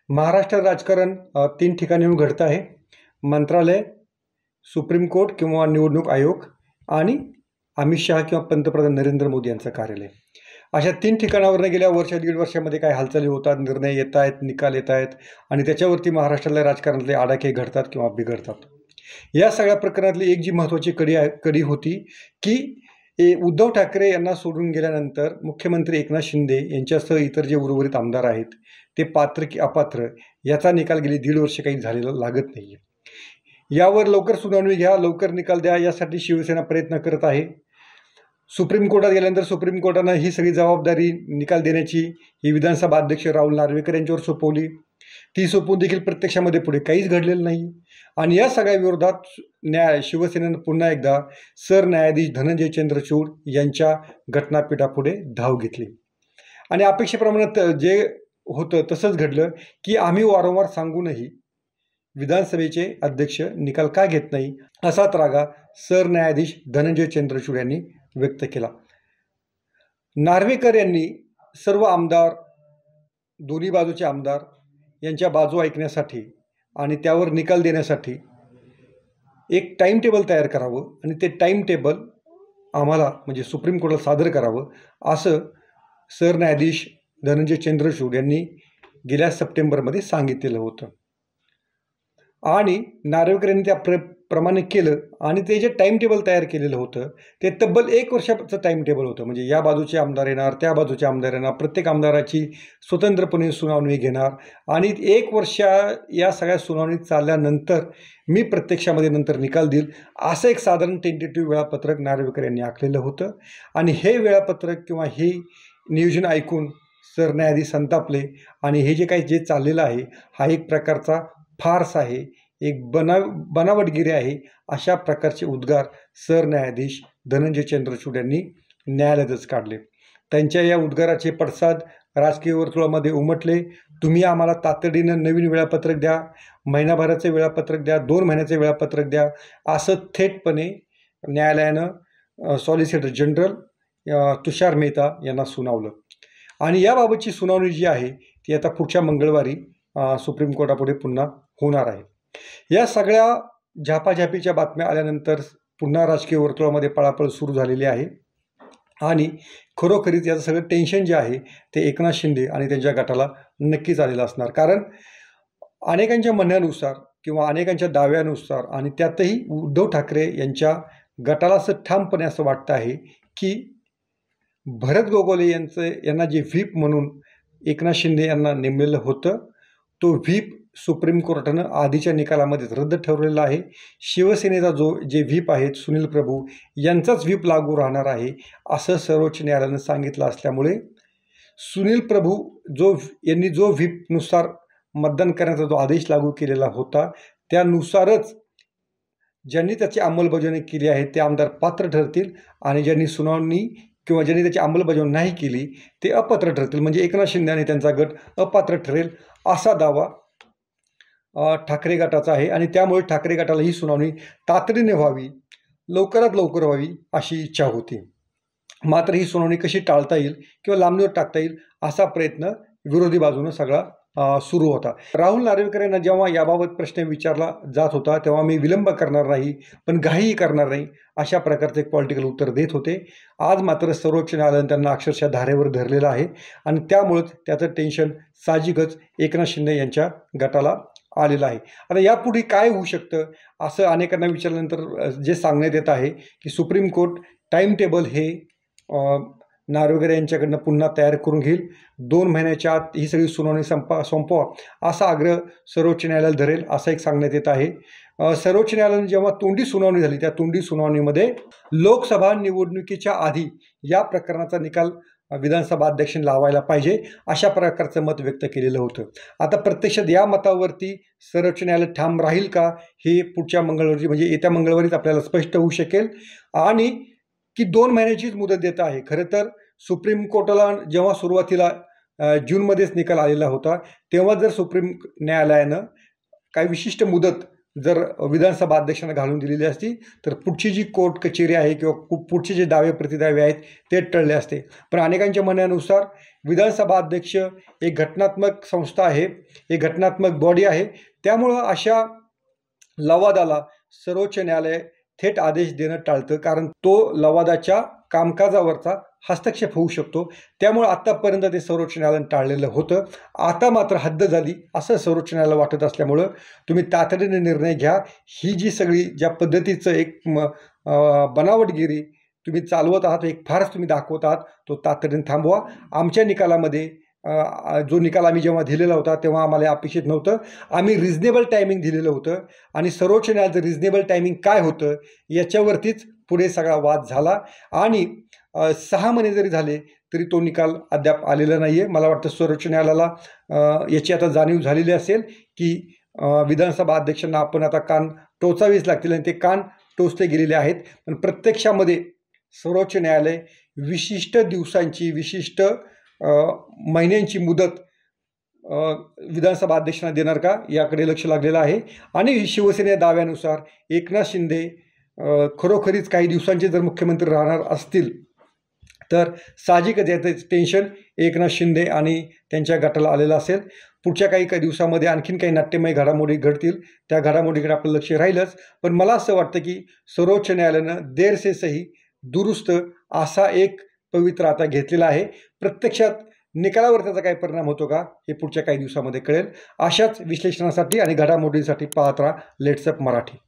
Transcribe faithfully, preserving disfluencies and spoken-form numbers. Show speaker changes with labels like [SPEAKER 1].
[SPEAKER 1] महाराष्ट्र राजकारण अ, तीन ठिकाणी येऊन घडतं आहे. मंत्रालय, सुप्रीम कोर्ट किंवा निवडणूक आयोग आणि अमित शहा किंवा पंतप्रधान नरेंद्र मोदी यांचं कार्यालय. अशा तीन ठिकाणावरून गेल्या वर्ष दीड वर्षामध्ये काय हालचाली होतात, निर्णय येत आहेत, निकाल येत आहेत आणि त्याच्यावरती महाराष्ट्रातल्या राजकारणातले आडाखे घडतात किंवा बिघडतात. या सगळ्या प्रकरणातली एक जी महत्त्वाची कडी आहे कडी होती की ए उद्धव ठाकरे यांना सोडून गेल्यानंतर मुख्यमंत्री एकनाथ शिंदे यांच्यासह इतर जे उर्वरित आमदार आहेत ते पात्र की अपात्र याचा निकाल गेली दीड वर्ष काही झालेला लागत नाही आहे. यावर लवकर सुनावणी घ्या, लवकर निकाल द्या यासाठी शिवसेना प्रयत्न करत आहे. सुप्रीम कोर्टात गेल्यानंतर सुप्रीम कोर्टानं ही सगळी जबाबदारी निकाल देण्याची ही विधानसभा अध्यक्ष राहुल नार्वेकर यांच्यावर सोपवली. ती सोपवून देखील प्रत्यक्षामध्ये पुढे काहीच घडलेलं नाही आणि या सगळ्या विरोधात न्याय शिवसेनेनं पुन्हा एकदा सरन्यायाधीश धनंजय चंद्रचूड यांच्या घटनापीठापुढे धाव घेतली आणि अपेक्षेप्रमाणे जे होतं तसंच घडलं की आम्ही वारंवार सांगूनही विधानसभेचे अध्यक्ष निकाल का घेत नाही असा त्रागा सरन्यायाधीश धनंजय चंद्रचूड यांनी व्यक्त केला. नार्वेकर यांनी सर्व आमदार, दोन्ही बाजूचे आमदार यांच्या बाजू ऐकण्यासाठी आणि त्यावर निकाल देण्यासाठी एक टाईम टेबल तयार करावं आणि ते टाईम टेबल आम्हाला म्हणजे सुप्रीम कोर्टाला सादर करावं असं सरन्यायाधीश धनंजय चंद्रचूड यांनी गेल्या सप्टेंबरमध्ये सांगितलेलं होतं आणि नार्वेकर यांनी त्या प्र प्रमाणे केलं आणि ते जे टाईम टेबल तयार केलेलं होतं ते तब्बल एक वर्षाचं टाईम टेबल होतं. म्हणजे या बाजूचे आमदार येणार, त्या बाजूचे आमदार येणार, प्रत्येक आमदाराची स्वतंत्रपणे सुनावणी घेणार आणि एक वर्षा या सगळ्या सुनावणी चालल्यानंतर मी प्रत्यक्षामध्ये नंतर निकाल देईल असं एक साधारण टेंटेटिव्ह वेळापत्रक नार्वेकर यांनी आखलेलं होतं आणि हे वेळापत्रक किंवा हे नियोजन ऐकून सरन्यायाधीश संतापले आणि हे जे काही जे चाललेलं आहे हा एक प्रकारचा फार्स आहे, एक बना बनावटगिरी आहे अशा प्रकारचे उद्गार सरन्यायाधीश धनंजय चंद्रचूड यांनी न्यायालयातच काढले. त्यांच्या या उद्गाराचे पडसाद राजकीय वर्तुळामध्ये उमटले. तुम्ही आम्हाला तातडीनं नवीन वेळापत्रक द्या, महिनाभराचं वेळापत्रक द्या, दोन महिन्याचं वेळापत्रक द्या असं थेटपणे न्यायालयानं सॉलिसिटर जनरल तुषार मेहता यांना सुनावलं आणि याबाबतची सुनावणी जी आहे ती आता पुढच्या मंगळवारी सुप्रीम कोर्टापुढे पुन्हा होणार आहे. या सगळ्या झापाझापीच्या बातम्या आल्यानंतर पुन्हा राजकीय वर्तुळामध्ये पळापळ सुरू झालेली आहे आणि खरोखरीच याचं सगळं टेन्शन जे आहे ते एकनाथ शिंदे आणि त्यांच्या गटाला नक्कीच आलेलं असणार. कारण अनेकांच्या म्हणण्यानुसार किंवा अनेकांच्या दाव्यानुसार आणि त्यातही उद्धव ठाकरे यांच्या गटाला असं ठामपणे असं वाटतं आहे की भरत गोगावले यांचं यांना जे व्हीप म्हणून एकनाथ शिंदे यांना नेमलेलं होतं तो व्हीप सुप्रीम कोर्टानं आधीच्या निकालामध्येच रद्द ठरवलेला आहे. शिवसेनेचा जो जे व्हीप आहेत सुनील प्रभू यांचाच व्हीप लागू राहणार आहे असं सर्वोच्च न्यायालयानं सांगितलं असल्यामुळे सुनील प्रभू जो यांनी जो व्हीपनुसार मतदान करण्याचा जो आदेश लागू केलेला होता त्यानुसारच ज्यांनी त्याची अंमलबजावणी केली आहे ते आमदार पात्र ठरतील आणि ज्यांनी सुनावणी किंवा ज्यांनी त्याची अंमलबजावणी नाही केली ते अपात्र ठरतील. म्हणजे एकनाथ शिंदे आणि त्यांचा गट अपात्र ठरेल असा दावा ठाकरे गटाचा आहे आणि त्यामुळे ठाकरे गटाला ही सुनावणी तातडीने व्हावी, लवकरात लवकर व्हावी अशी इच्छा होती. मात्र ही सुनावणी कशी टाळता येईल किंवा लांबणीवर टाकता येईल असा प्रयत्न विरोधी बाजूनं सगळा सुरू होता. राहुल नार्वेकर यांना जेव्हा याबाबत प्रश्न विचारला जात होता तेव्हा मी विलंब करणार नाही पण घाईही करणार नाही अशा प्रकारचे एक पॉलिटिकल उत्तर देत होते. आज मात्र सर्वोच्च न्यायालयानं त्यांना अक्षरशः धारेवर धरलेलं आहे आणि त्यामुळंच त्याचं टेन्शन साहजिकच एकनाथ शिंदे यांच्या गटाला आलेलं आहे. आता यापुढे काय होऊ शकतं असं अनेकांना विचारल्यानंतर जे सांगण्यात येत आहे की सुप्रीम कोर्ट टाईम टेबल हे नार्वेकर यांच्याकडनं पुन्हा तयार करून घेईल, दोन महिन्याच्या आत ही सगळी सुनावणी संपा संपवा असा आग्रह सर्वोच्च न्यायालयाला धरेल असं एक सांगण्यात येत आहे. सर्वोच्च न्यायालयाने जेव्हा तोंडी सुनावणी झाली त्या तोंडी सुनावणीमध्ये लोकसभा निवडणुकीच्या आधी या प्रकरणाचा निकाल विधानसभा अध्यक्षांनी लावायला पाहिजे अशा प्रकारचं मत व्यक्त केलेलं होतं. आता प्रत्यक्षात या मतावरती सर्वोच्च न्यायालय ठाम राहील का हे पुढच्या मंगळवारी म्हणजे येत्या मंगळवारीच आपल्याला स्पष्ट होऊ शकेल आणि की दोन महिन्याचीच मुदत देत आहे. खरं तर सुप्रीम कोर्टाला जेव्हा सुरुवातीला जूनमध्येच निकाल आलेला होता तेव्हा जर सुप्रीम न्यायालयानं काही विशिष्ट मुदत जर विधानसभा अध्यक्षांना घालून दिलेली असती तर पुढची जी कोर्ट कचेरी आहे किंवा पुढचे जे दावे प्रतिदावे आहेत ते टळले असते. पण अनेकांच्या म्हणण्यानुसार विधानसभा अध्यक्ष एक घटनात्मक संस्था आहे, एक घटनात्मक बॉडी आहे. त्यामुळं अशा लवादाला सर्वोच्च न्यायालय थेट आदेश देणं टाळतं, कारण तो लवादाच्या कामकाजावरचा हस्तक्षेप होऊ शकतो. त्यामुळे आत्तापर्यंत ते सर्वोच्च न्यायालयानं टाळलेलं होतं. आता मात्र हद्द झाली असं सर्वोच्च न्यायालय वाटत असल्यामुळं तुम्ही तातडीने निर्णय घ्या. ही जी सगळी ज्या पद्धतीचं एक बनावटगिरी तुम्ही चालवत आहात, एक फारच तुम्ही दाखवत आहात, तो तातडीने थांबवा. आमच्या निकालामध्ये जो निकाल आम्ही जेव्हा दिलेला होता तेव्हा आम्हाला अपेक्षित नव्हतं. आम्ही रिजनेबल टायमिंग दिलेलं होतं आणि सर्वोच्च न्यायालयाचं रिजनेबल टायमिंग काय होतं याच्यावरतीच पुढे सगळा वाद झाला आणि सहा महिने जरी झाले तरी तो निकाल अद्याप आलेला नाही आहे. मला वाटतं सर्वोच्च न्यायालयाला याची आता जाणीव झालेली असेल की विधानसभा अध्यक्षांना आपण आता कान टोचावेच लागतील आणि ते कान टोचले गेलेले आहेत. पण प्रत्यक्षामध्ये सर्वोच्च न्यायालय विशिष्ट दिवसांची विशिष्ट महिन्यांची मुदत विधानसभा अध्यक्षांना देणार का याकडे लक्ष लागलेलं आहे. आणि शिवसेने दाव्यानुसार एकनाथ शिंदे खरोखरीच काही दिवसांचे जर मुख्यमंत्री राहणार असतील तर साहजिकच याचं टेन्शन एकनाथ शिंदे आणि त्यांच्या गटाला आलेलं असेल. पुढच्या काही काही दिवसामध्ये आणखीन काही नाट्यमय घडामोडी घडतील, त्या घडामोडीकडे आपलं लक्ष राहीलच. पण मला असं वाटतं की सर्वोच्च न्यायालयानं देर से सही दुरुस्त असा एक पवित्र आता घेतलेला आहे. प्रत्यक्षात निकालावर त्याचा काय परिणाम होतो का हे पुढच्या काही दिवसामध्ये कळेल. अशाच विश्लेषणासाठी आणि घडामोडींसाठी पाहत राहा लेट्स अप मराठी.